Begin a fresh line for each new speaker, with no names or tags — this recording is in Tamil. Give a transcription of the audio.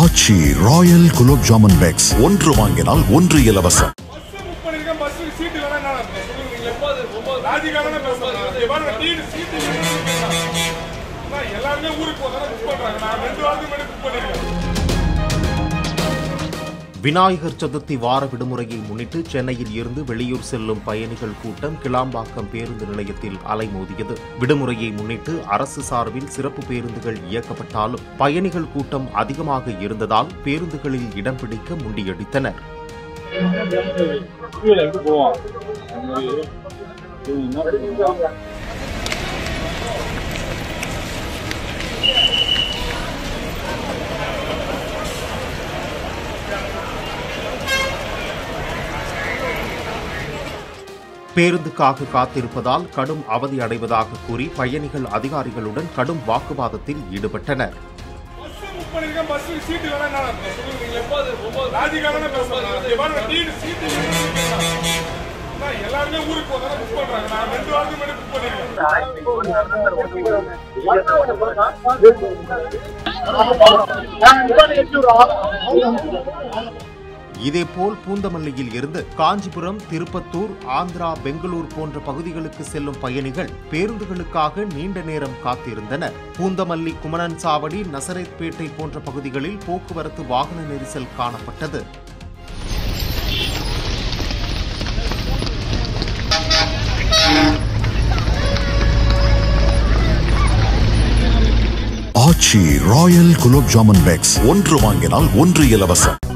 ஆச்சி ராயல் குலோப் ஜாமுன் பேக்ஸ் ஒன்று வாங்கினால் ஒன்று இலவசம்.
விநாயகர் சதுர்த்தி வார விடுமுறையை முன்னிட்டு சென்னையில் இருந்து வெளியூர் செல்லும் பயணிகள் கூட்டம் கிளாம்பாக்கம் பேருந்து நிலையத்தில் அலைமோதியது. விடுமுறையை முன்னிட்டு அரசு சார்பில் சிறப்பு பேருந்துகள் இயக்கப்பட்டாலும் பயணிகள் கூட்டம் அதிகமாக இருந்ததால் பேருந்துகளில் இடம் பிடிக்க முண்டியடித்தனர். பேருந்துக்காக காத்திருப்பதால் கடும் அவதி அடைவதாக கூறி பயணிகள் அதிகாரிகளுடன் கடும் வாக்குவாதத்தில் ஈடுபட்டனர். இதேபோல் பூந்தமல்லியில் இருந்து காஞ்சிபுரம், திருப்பத்தூர், ஆந்திரா, பெங்களூர் போன்ற பகுதிகளுக்கு செல்லும் பயணிகள் பேருந்துகளுக்காக நீண்ட நேரம் காத்திருந்தனர். பூந்தமல்லி, குமரன் சாவடி, நசரேத்பேட்டை போன்ற பகுதிகளில் போக்குவரத்து வாகன நெரிசல் காணப்பட்டது.
ஆச்சி ராயல் குலோப் ஜாமுன் பேக்ஸ் ஒன்று வாங்கினால் ஒன்று இலவசம்.